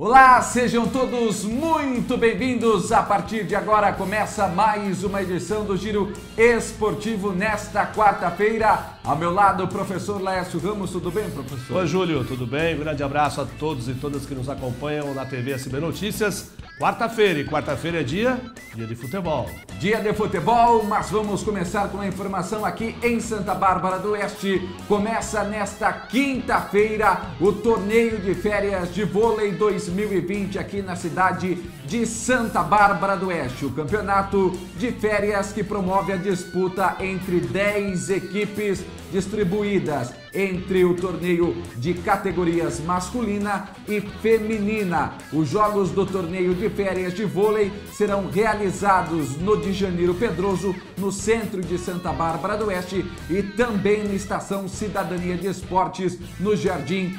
Olá, sejam todos muito bem-vindos. A partir de agora começa mais uma edição do Giro Esportivo nesta quarta-feira. Ao meu lado, o professor Laércio Ramos. Tudo bem, professor? Oi, Júlio, tudo bem? Um grande abraço a todos e todas que nos acompanham na TV SB Notícias. Quarta-feira é dia de futebol. Dia de futebol, mas vamos começar com a informação aqui em Santa Bárbara do Oeste. Começa nesta quinta-feira o torneio de férias de vôlei 2020 aqui na cidade de Santa Bárbara do Oeste. O campeonato de férias que promove a disputa entre 10 equipes distribuídas entre o torneio de categorias masculina e feminina. Os jogos do torneio de férias de vôlei serão realizados no de Janeiro Pedroso, no centro de Santa Bárbara do Oeste, e também na Estação Cidadania de Esportes, no Jardim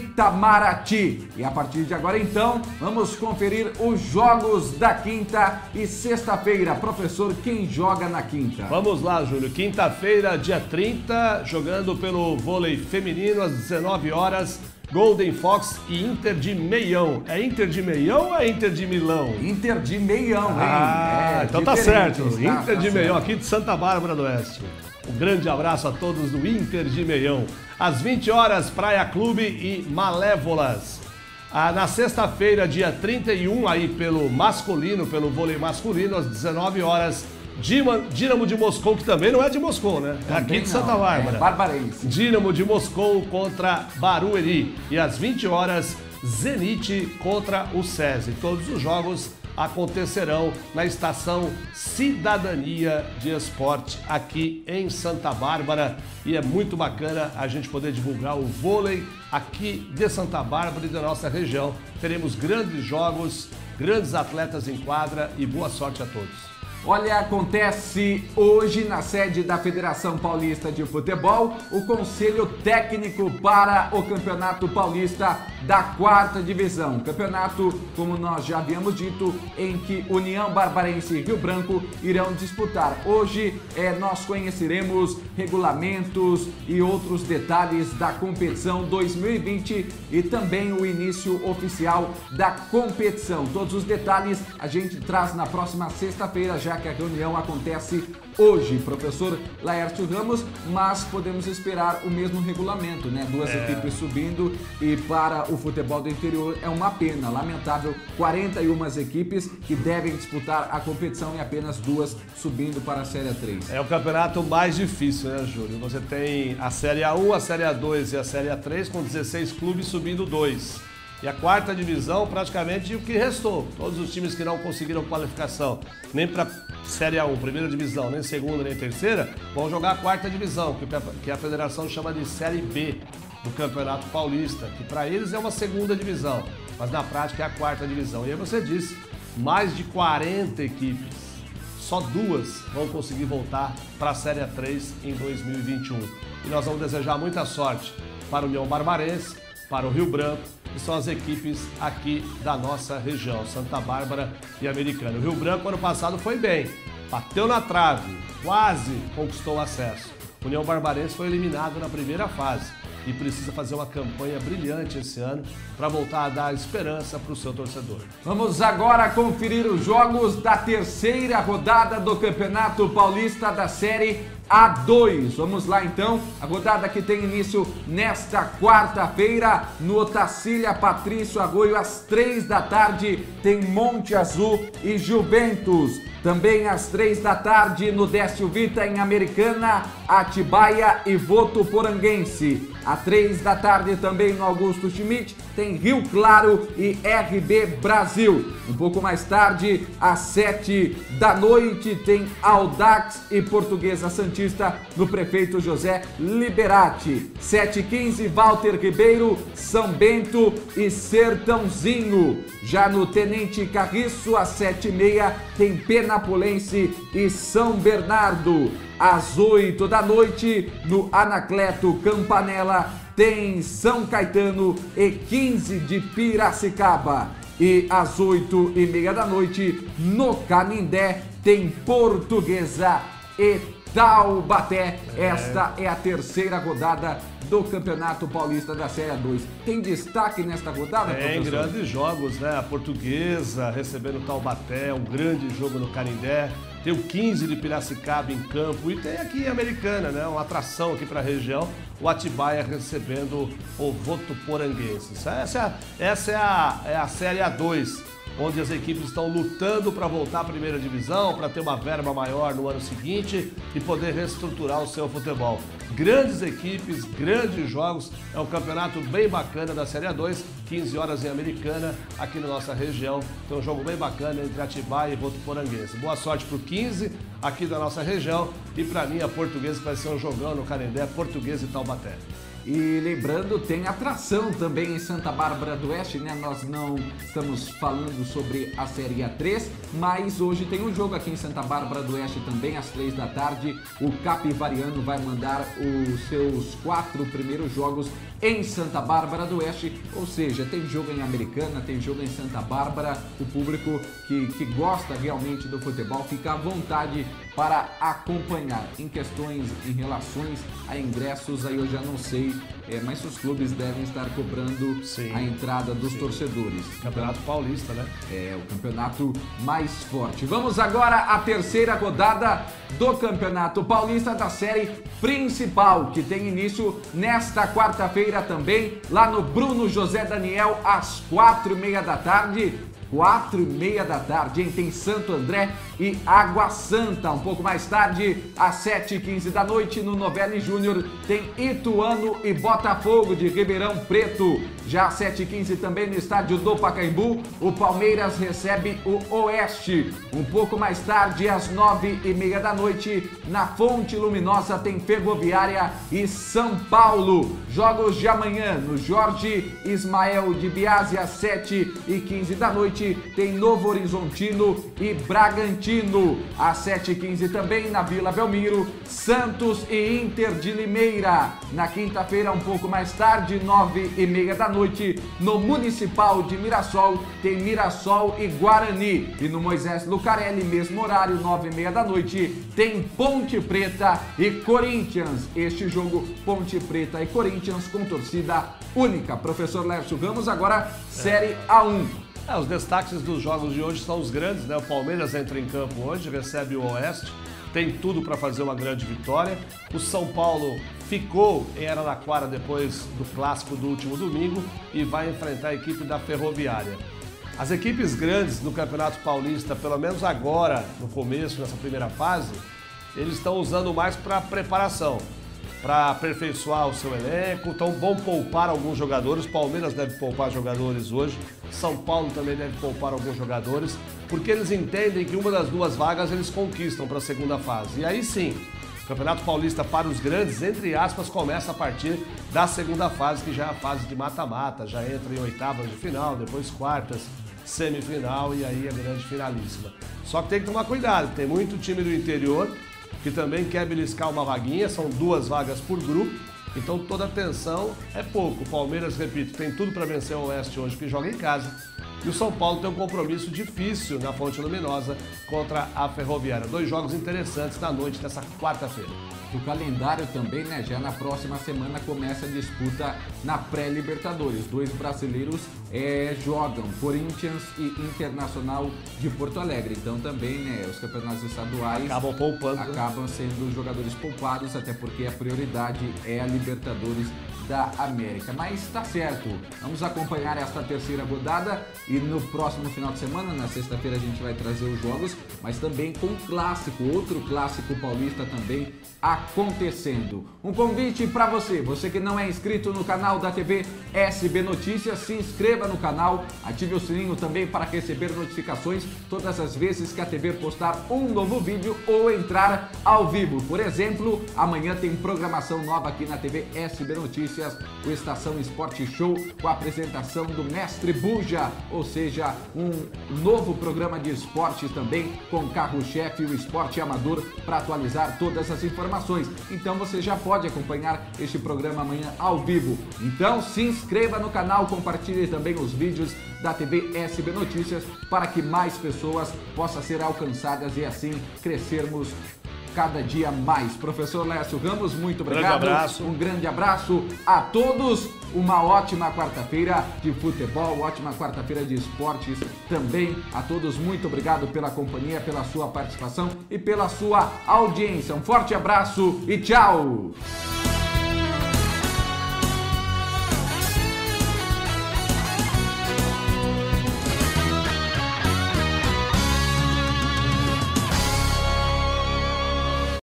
Itamaraty. E a partir de agora, então, vamos conferir os jogos da quinta e sexta-feira. Professor, quem joga na quinta? Vamos lá, Júlio. Quinta-feira, dia 30, jogando pelo vôlei feminino às 19 horas, Golden Fox e Inter de Meião. É Inter de Meião ou é Inter de Milão? Inter de Meião, hein? Então tá certo. Tá, Inter de Meião, aqui de Santa Bárbara do Oeste. Um grande abraço a todos do Inter de Meião. Às 20 horas, Praia Clube e Malévolas. Na sexta-feira, dia 31, aí pelo masculino, pelo vôlei masculino, às 19 horas, Dínamo de Moscou, que também não é de Moscou, né? É aqui de Santa Bárbara. É barbarense. Dínamo de Moscou contra Barueri. E às 20 horas, Zenit contra o SESI. Todos os jogos acontecerão na Estação Cidadania de Esporte aqui em Santa Bárbara. E é muito bacana a gente poder divulgar o vôlei aqui de Santa Bárbara e da nossa região. Teremos grandes jogos, grandes atletas em quadra e boa sorte a todos. Olha, acontece hoje na sede da Federação Paulista de Futebol o Conselho Técnico para o Campeonato Paulista da Quarta Divisão. Campeonato, como nós já havíamos dito, em que União Barbarense e Rio Branco irão disputar. Hoje nós conheceremos regulamentos e outros detalhes da competição 2020 e também o início oficial da competição. Todos os detalhes a gente traz na próxima sexta-feira, já que a reunião acontece hoje, professor Laércio Ramos, mas podemos esperar o mesmo regulamento, né? Duas equipes subindo, e para o futebol do interior é uma pena, lamentável, 41 equipes que devem disputar a competição e apenas duas subindo para a Série 3. É o campeonato mais difícil, né, Júlio? Você tem a Série A1, a Série A2 e a Série A3 com 16 clubes subindo 2. E a quarta divisão, praticamente, o que restou. Todos os times que não conseguiram qualificação, nem para Série A1, primeira divisão, nem segunda, nem terceira, vão jogar a quarta divisão, que a federação chama de Série B do Campeonato Paulista, que para eles é uma segunda divisão, mas na prática é a quarta divisão. E aí você disse, mais de 40 equipes, só duas vão conseguir voltar para a Série A3 em 2021. E nós vamos desejar muita sorte para o União Barbarense, para o Rio Branco, que são as equipes aqui da nossa região, Santa Bárbara e Americana. O Rio Branco, ano passado, foi bem, bateu na trave, quase conquistou o acesso. O União Barbarense foi eliminado na primeira fase e precisa fazer uma campanha brilhante esse ano para voltar a dar esperança para o seu torcedor. Vamos agora conferir os jogos da terceira rodada do Campeonato Paulista da Série A2. Vamos lá então, a rodada que tem início nesta quarta-feira no Otacília Patrício Arroio, às 3 da tarde, tem Monte Azul e Juventus. Também às 3 da tarde no Décio Vita, em Americana, Atibaia e Votuporanguense. Às 3 da tarde também no Augusto Schmidt, tem Rio Claro e RB Brasil. Um pouco mais tarde, às 7 da noite, tem Audax e Portuguesa Santista no Prefeito José Liberati. 7h15, Walter Ribeiro, São Bento e Sertãozinho. Já no Tenente Carriço, às 7h30, tem Penapolense e São Bernardo. Às 8 da noite, no Anacleto Campanella, tem São Caetano e 15 de Piracicaba. E às 8h30 da noite, no Canindé, tem Portuguesa e Taubaté. Esta é a terceira rodada do Campeonato Paulista da Série A2. Tem destaque nesta rodada, Tem professor? grandes jogos, né? A Portuguesa recebendo o Taubaté, um grande jogo no Canindé. Tem o 15 de Piracicaba em campo e tem aqui em Americana, né? Uma atração aqui para a região, o Atibaia recebendo o Votuporanguense. Essa é a Série A2, onde as equipes estão lutando para voltar à primeira divisão, para ter uma verba maior no ano seguinte e poder reestruturar o seu futebol. Grandes equipes, grandes jogos, é um campeonato bem bacana da Série A2, 15 horas em Americana, aqui na nossa região. Tem um jogo bem bacana entre Atibaia e Votuporanguense. Boa sorte pro 15 aqui da nossa região e para mim a Portuguesa vai ser um jogão no Canindé, Portuguesa e Taubaté. E lembrando, tem atração também em Santa Bárbara do Oeste, né? Nós não estamos falando sobre a Série A3, mas hoje tem um jogo aqui em Santa Bárbara do Oeste também, às 3 da tarde. O Capivariano vai mandar os seus 4 primeiros jogos em Santa Bárbara do Oeste, ou seja, tem jogo em Americana, tem jogo em Santa Bárbara. O público que gosta realmente do futebol fica à vontade para acompanhar. Em questões, em relações a ingressos, aí eu já não sei, mas os clubes devem estar cobrando a entrada dos torcedores. Campeonato Paulista, né? É o campeonato mais forte. Vamos agora à terceira rodada do Campeonato Paulista da série principal, que tem início nesta quarta-feira também, lá no Bruno José Daniel, às 4h30 da tarde. 4h30 da tarde, hein? Tem Santo André e Água Santa. Um pouco mais tarde, às 7h15 da noite, no Novelli Júnior, tem Ituano e Botafogo de Ribeirão Preto. Já às 7h15 também no estádio do Pacaembu, o Palmeiras recebe o Oeste. Um pouco mais tarde, às 9h30 da noite, na Fonte Luminosa, tem Ferroviária e São Paulo. Jogos de amanhã, no Jorge Ismael de Biase, às 7h15 da noite, tem Novo Horizontino e Bragantino. Às 7h15 também na Vila Belmiro, Santos e Inter de Limeira. Na quinta-feira, um pouco mais tarde, 9h30 da noite, no Municipal de Mirassol, tem Mirassol e Guarani. E no Moisés Lucarelli, mesmo horário, 9h30 da noite, tem Ponte Preta e Corinthians. Este jogo, Ponte Preta e Corinthians, com torcida única. Professor Lércio Ramos, agora Série A1. Os destaques dos jogos de hoje são os grandes, né? O Palmeiras entra em campo hoje, recebe o Oeste, tem tudo para fazer uma grande vitória. O São Paulo ficou em Araraquara depois do clássico do último domingo e vai enfrentar a equipe da Ferroviária. As equipes grandes do Campeonato Paulista, pelo menos agora, no começo, nessa primeira fase, eles estão usando mais para preparação, para aperfeiçoar o seu elenco, então vão poupar alguns jogadores. Palmeiras deve poupar jogadores hoje, São Paulo também deve poupar alguns jogadores, porque eles entendem que uma das duas vagas eles conquistam para a segunda fase. E aí sim, o Campeonato Paulista para os grandes, entre aspas, começa a partir da segunda fase, que já é a fase de mata-mata, já entra em oitavas de final, depois quartas, semifinal e aí a grande finalíssima. Só que tem que tomar cuidado, tem muito time do interior que também quer beliscar uma vaguinha, são 2 vagas por grupo, então toda atenção é pouco. O Palmeiras, repito, tem tudo para vencer o Oeste hoje, que joga em casa. E o São Paulo tem um compromisso difícil na Fonte Luminosa contra a Ferroviária. 2 jogos interessantes na noite dessa quarta-feira. O calendário também, né? Já na próxima semana começa a disputa na pré-Libertadores. 2 brasileiros jogam, Corinthians e Internacional de Porto Alegre. Então também, né? Os campeonatos estaduais acabam sendo jogadores poupados, até porque a prioridade é a Libertadores da América. Mas tá certo, vamos acompanhar esta terceira rodada e no próximo final de semana, na sexta-feira, a gente vai trazer os jogos, mas também com um clássico, outro clássico paulista também acontecendo. Um convite para você que não é inscrito no canal da TV SB Notícias, se inscreva no canal, ative o sininho também para receber notificações todas as vezes que a TV postar um novo vídeo ou entrar ao vivo. Por exemplo, amanhã tem programação nova aqui na TV SB Notícias, o Estação Esporte Show, com a apresentação do Mestre Buja, ou seja, um novo programa de esportes também, com carro-chefe, o esporte amador, para atualizar todas as informações. Então você já pode acompanhar este programa amanhã ao vivo. Então se inscreva no canal, compartilhe também os vídeos da TV SB Notícias, para que mais pessoas possam ser alcançadas e assim crescermos cada dia mais. Professor Lécio Ramos, muito obrigado. Grande abraço. Um grande abraço a todos. Uma ótima quarta-feira de futebol, ótima quarta-feira de esportes também. A todos, muito obrigado pela companhia, pela sua participação e pela sua audiência. Um forte abraço e tchau!